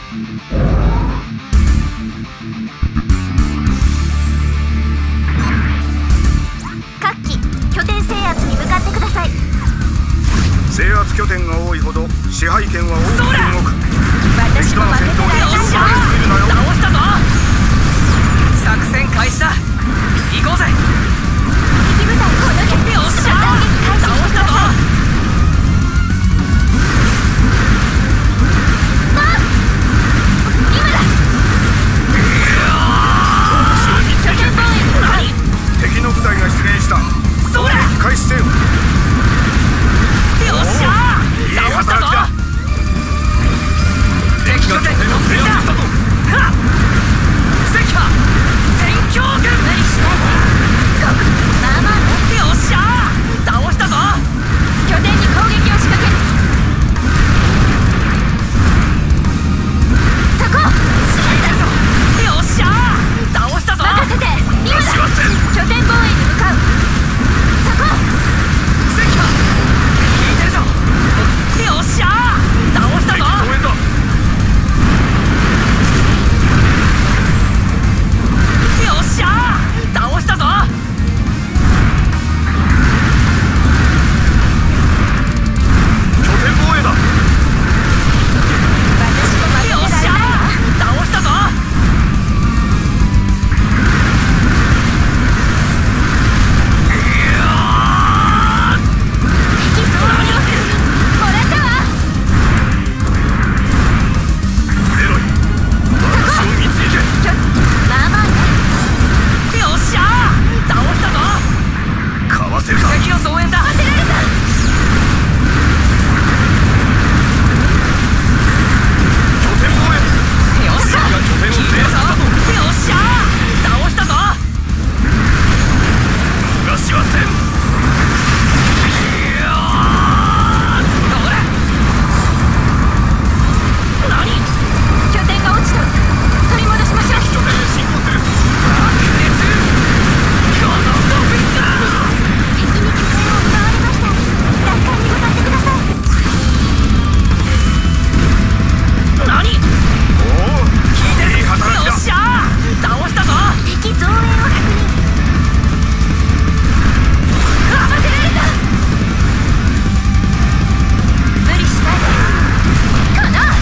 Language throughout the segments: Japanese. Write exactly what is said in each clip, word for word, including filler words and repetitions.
各機拠点制圧に向かってください。 制圧拠点が多いほど支配権は大きく動く。 私も負けてられない。 倒したぞ。作戦開始だ。行こうぜ。 敵部隊この拠点をよっしゃ打撃開始してください。今だ。拠点防衛に向かう。 敵の部隊が出現した。 それ開始せよ。 よっしゃいい働きだ。 敵拠点に乗ってきた。はっ関は全強軍。 無理しないで。ごくまあまあね。 よっしゃ倒したぞ。 拠点に攻撃を仕掛ける。そこしまったぞ。よっしゃ倒したぞ。 任せて。今だ。拠点防衛に向かう。そこ関は効いてるぞ。よっしゃ倒したぞ。 応援だ。 よっしゃ倒したぞ。 拠点防衛だ。 私も負けてられないわ。 よっしゃ倒したぞ。 敵増量もらったわ。 ゼロイ私を見つけて。 まあまあね。 よっしゃ倒したぞ。 かわせるか。 敵を増援だ。 当てられた。 拠点防衛。 よっしゃ拠点を制圧したぞ。 よっしゃ倒したぞ。 逃しはせん。 どれ何拠点が落ちた。取り戻しましょう。 拠点へ進行する。 爆裂。このドブが敵に拠点を奪われました。奪還に向かってください。 何聞いおおてる。 いい働きだ。 よっしゃ倒したぞ。 敵増援を確認。当てられた。無理しないで。かな。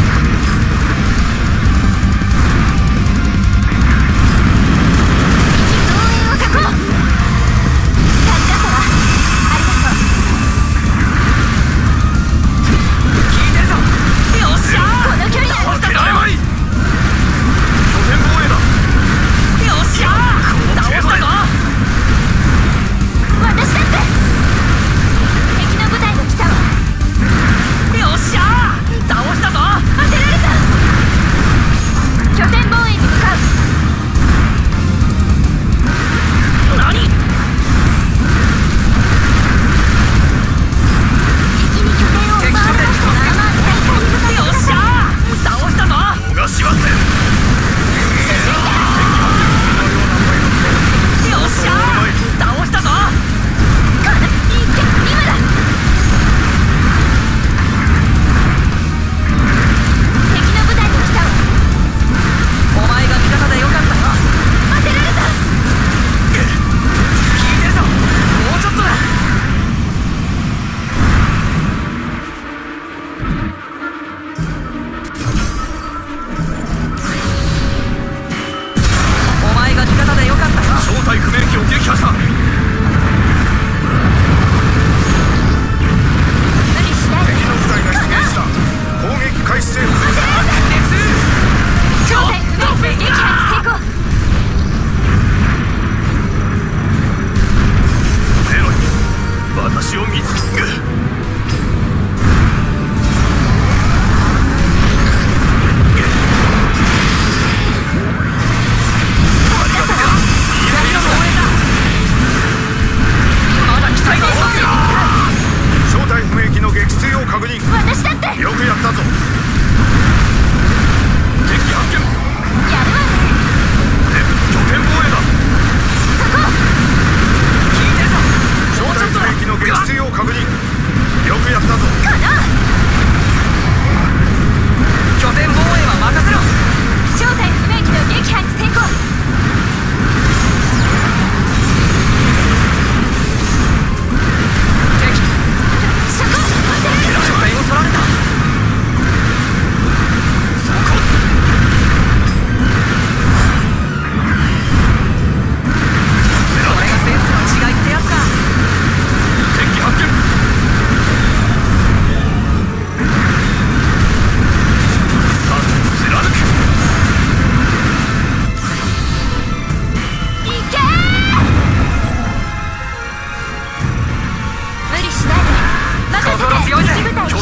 敵増援を確保。助かったわ。ありがとう。 聞いてるぞ。よっしゃこの距離なら負けられまい。拠点防衛だ。 よっしゃ倒したぞ。 私だって敵の部隊が来たわ。 よっしゃ倒したぞ。 当てられた。拠点防衛に向かう。 何敵に拠点を奪われました。まあまあ大会に向かってくよっしださい。 ゃ倒したぞ。 逃しはせん。 よっしゃ倒したぞ。 このいけ今だ。敵の部隊が来たわ。 お前が味方でよかったよ。 当てられた。 聞いてるぞ。もうちょっとだ。お前が味方でよかったよ。 正体不明機を撃破した。 無理しないで。 敵の部隊が出現した。攻撃開始せよ。 正体不明で撃破に成功。 ゼロイ私を見つけ。 まだ期待が正体不明機の撃墜を確認。 私だってよくやったぞ。敵発見。 やるわね。 拠点防衛だ。 そこ聞いてるぞ。 正体不明機の撃墜を確認。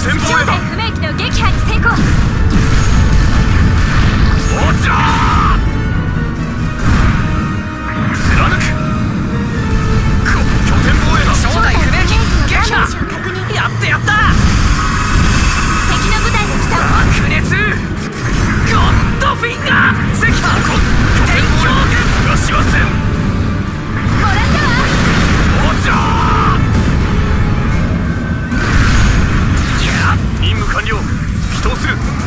前方へだ。 不明機の撃破に成功。 こちら貫く。こ拠点防衛だ。 正体不明機撃破。 ダメージを確認。 やってやった。 敵の部隊が来た。 白熱ゴッドフィンガー石破天狂軍。 よしはせん。 もらったわ。 こちらいや任務完了。起動する。